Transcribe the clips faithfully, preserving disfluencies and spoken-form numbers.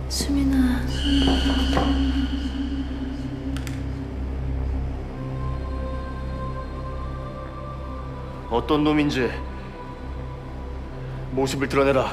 수민아. 어떤 놈인지 모습을 드러내라.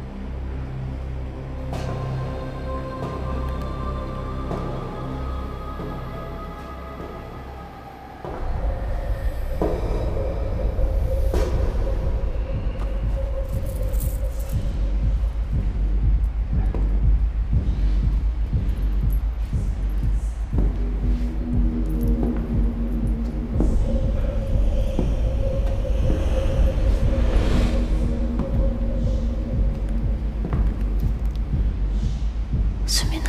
수민아.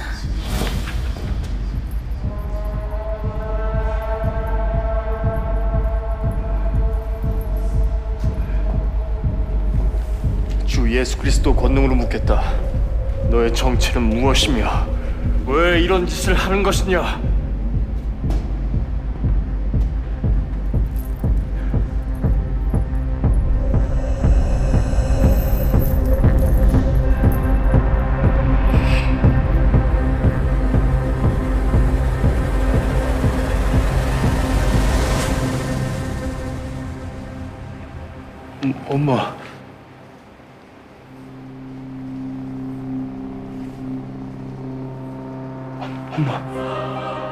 주 예수 그리스도 권능으로 묻겠다. 너의 정체는 무엇이며 왜 이런 짓을 하는 것이냐? 음, 엄마. 엄마.